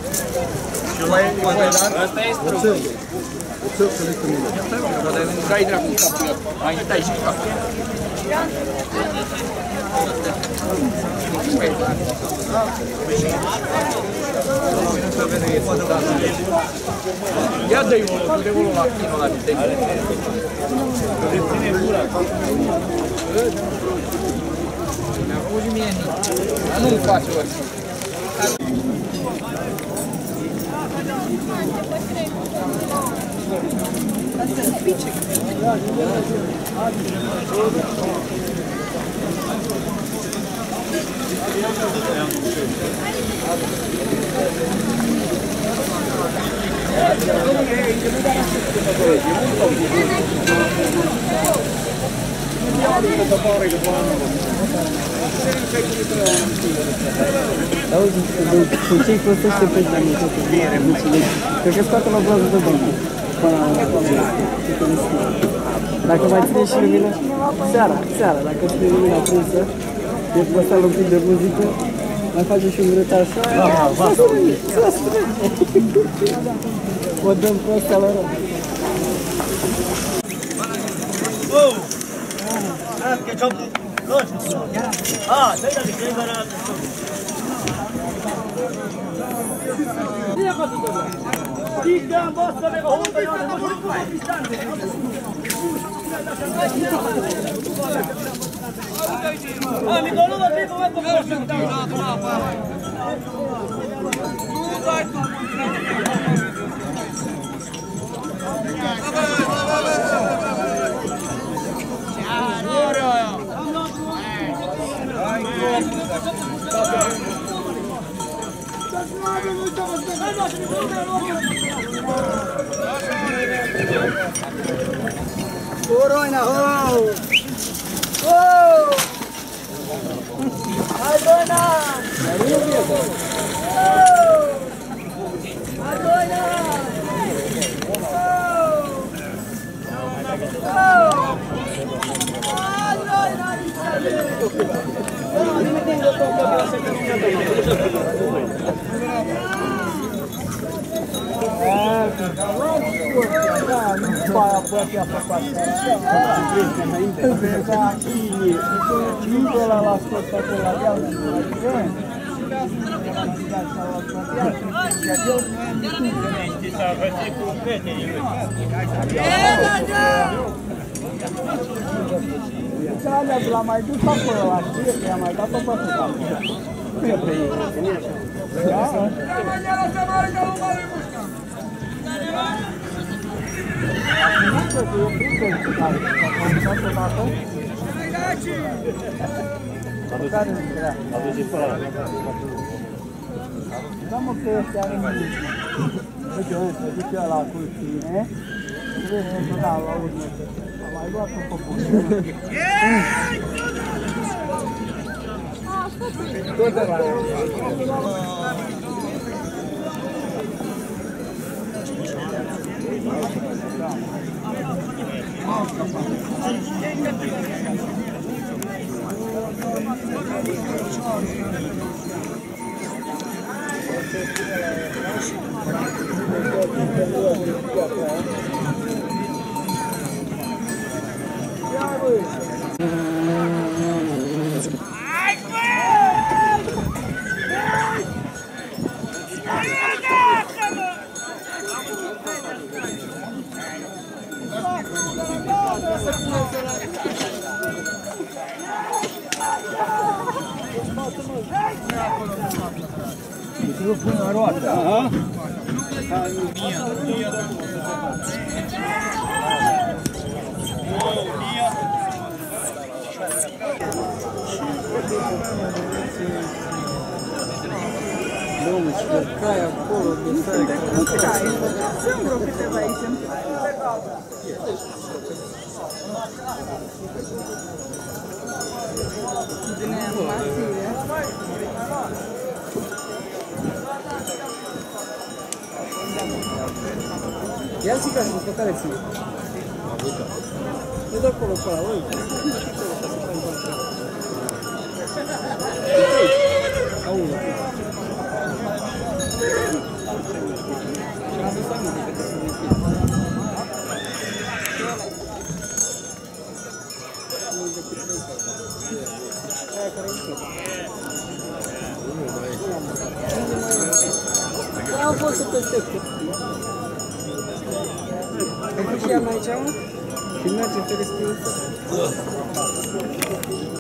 Și mai asta e strău. Oțel să lică mine. Dar nu dai dracu capul. Mai dai și capul. Ia dă-i unul, de unul la chinul ăla de tehnic. Ține gura. Mi-a făcut și mie nici. Dar nu-mi face orice. Auzi, cu ce-i folosește pe ăsta în toate bine, mulțumesc. Cred că scoate la groază de bani. Dacă mai ține și lumina, seara, dacă ține lumina prinsă, e păsat un pic de muzică, mai face și un grăt așa, să strânge. O dăm pe ăsta la rând. Corona, oh! Oh! Hai, Dona! Oh! Hai, Dona! L-a mai dus acolo la știe, că i-a mai dat-o pe ăsta. Nu e pe ei, că nu e așa. Nu știu că e prindă care a combinat odată. Aduce fără ăla. Da, mă, că ăștia are nimic. Uite, se duce ăla cu tine. Trebuie să dau la urmă. Am mai luat-o pe puțin. Tot de la Eu pun a roată. Aha. Domnul, și de cai acolo, de stai. Nu cai, sunt vreo câteva aici. Din aia masive. Ia și ca să care ții. E de acolo pe ăla, uite. Auzi. Am fost să testez. Ai fost și ea aici, mă? Și merge pe respinsă.